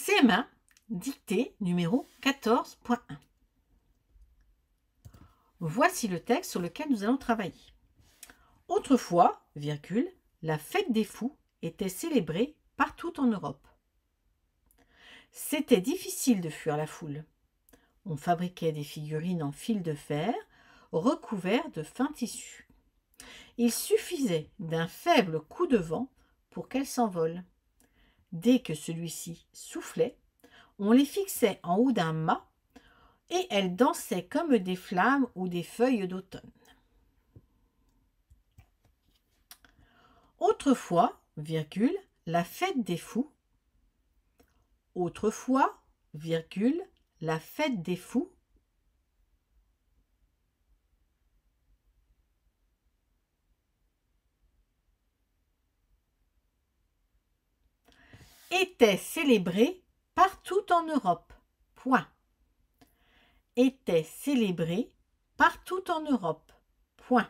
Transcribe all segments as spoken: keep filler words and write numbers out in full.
C M un, dictée numéro quatorze point un. Voici le texte sur lequel nous allons travailler. Autrefois, virgule, la fête des fous était célébrée partout en Europe. C'était difficile de fuir la foule. On fabriquait des figurines en fil de fer recouverts de fin tissu. Il suffisait d'un faible coup de vent pour qu'elles s'envolent. Dès que celui-ci soufflait, on les fixait en haut d'un mât et elles dansaient comme des flammes ou des feuilles d'automne. Autrefois, virgule, la fête des fous. Autrefois, virgule, la fête des fous. Était célébrée partout en Europe. Point. Était célébrée partout en Europe. Point.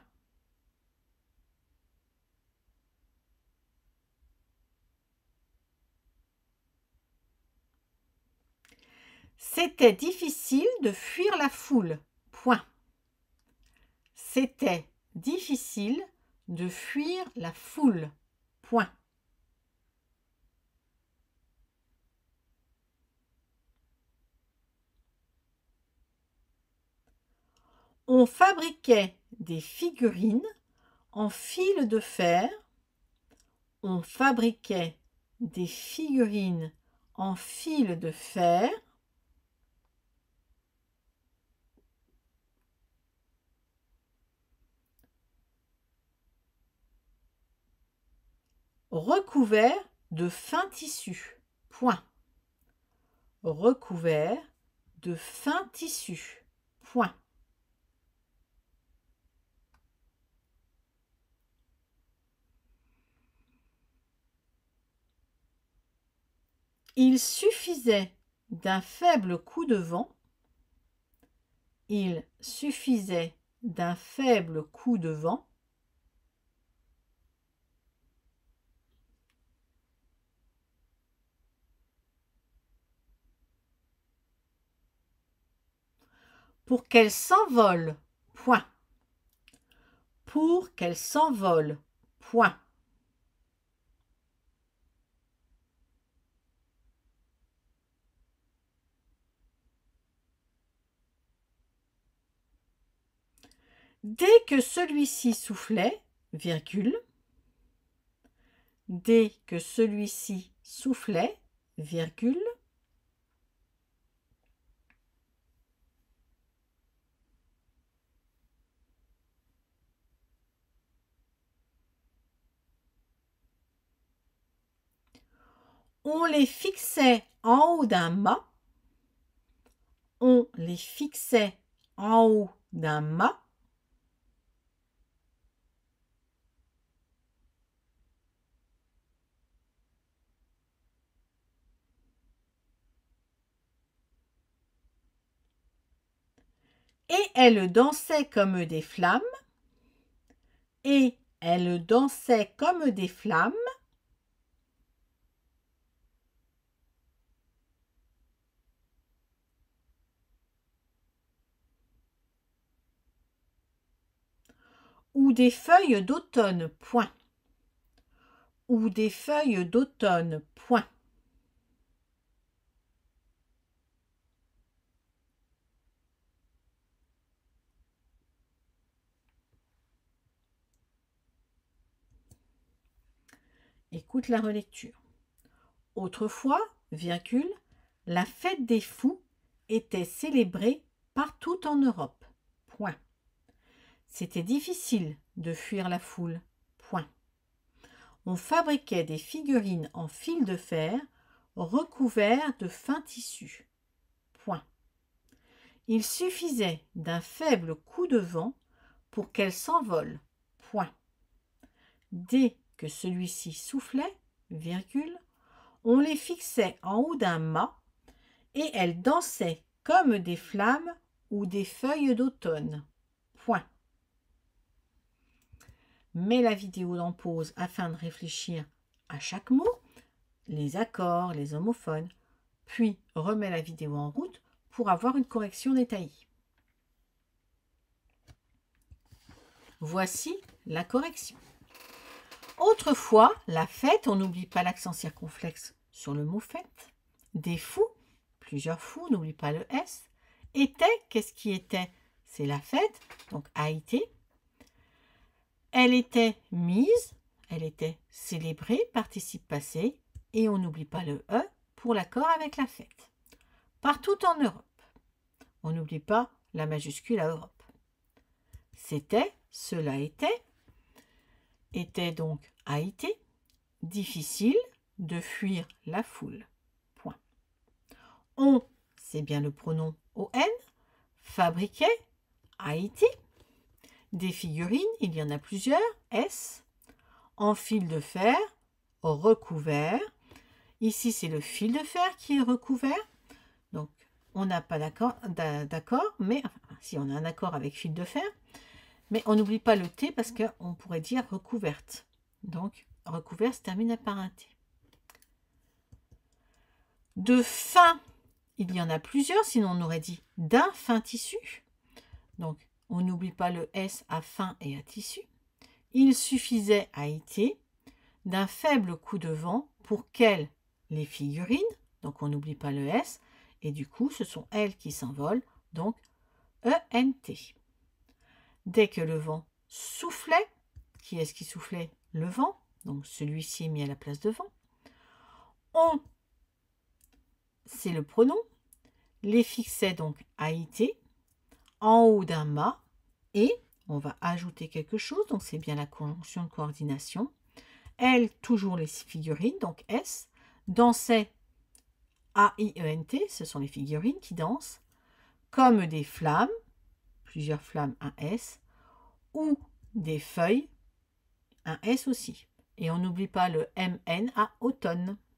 C'était difficile de fuir la foule. Point. C'était difficile de fuir la foule. Point. On fabriquait des figurines en fil de fer. On fabriquait des figurines en fil de fer. Recouvert de fin tissu. Point. Recouvert de fin tissu. Point. Il suffisait d'un faible coup de vent. Il suffisait d'un faible coup de vent pour qu'elle s'envole. Point. Pour qu'elle s'envole. Point. Dès que celui-ci soufflait, virgule, dès que celui-ci soufflait, virgule, on les fixait en haut d'un mât, on les fixait en haut d'un mât, et elles dansaient comme des flammes, et elles dansaient comme des flammes, ou des feuilles d'automne. Point. Ou des feuilles d'automne. Point. Écoute la relecture. Autrefois, virgule, la fête des fous était célébrée partout en Europe. Point. C'était difficile de fuir la foule. Point. On fabriquait des figurines en fil de fer recouverts de fin tissu. Point. Il suffisait d'un faible coup de vent pour qu'elles s'envolent. Point. Dès que celui-ci soufflait, virgule, on les fixait en haut d'un mât et elles dansaient comme des flammes ou des feuilles d'automne. Point. Mets la vidéo en pause afin de réfléchir à chaque mot, les accords, les homophones. puis remets la vidéo en route pour avoir une correction détaillée. Voici la correction. Autrefois, la fête, on n'oublie pas l'accent circonflexe sur le mot fête. Des fous, plusieurs fous, n'oublie pas le S. Était, qu'est-ce qui était? C'est la fête, donc a été. Elle était mise, elle était célébrée, participe passé. Et on n'oublie pas le E pour l'accord avec la fête. Partout en Europe. On n'oublie pas la majuscule à Europe. C'était, cela était. Était donc a été. Difficile de fuir la foule. Point. On, c'est bien le pronom O N. Fabriquait, a été. Des figurines, il y en a plusieurs, S. En fil de fer, recouvert. Ici, c'est le fil de fer qui est recouvert. Donc, on n'a pas d'accord, mais enfin, si on a un accord avec fil de fer, mais on n'oublie pas le T parce qu'on pourrait dire recouverte. Donc, recouvert se termine par un T. De fin, il y en a plusieurs, sinon on aurait dit d'un fin tissu. Donc, on n'oublie pas le S à fin et à tissu. Il suffisait, a été, d'un faible coup de vent pour qu'elles, les figurines, donc on n'oublie pas le S, et du coup, ce sont elles qui s'envolent, donc E N T. Dès que le vent soufflait, qui est-ce qui soufflait? Le vent, donc celui-ci est mis à la place de vent. On, c'est le pronom, les fixait donc a été, en haut d'un mât, et on va ajouter quelque chose, donc c'est bien la conjonction de coordination. Elle, toujours les figurines, donc S, dansait, A I E N T, ce sont les figurines qui dansent, comme des flammes, plusieurs flammes, un S, ou des feuilles, un S aussi. Et on n'oublie pas le M N à automne.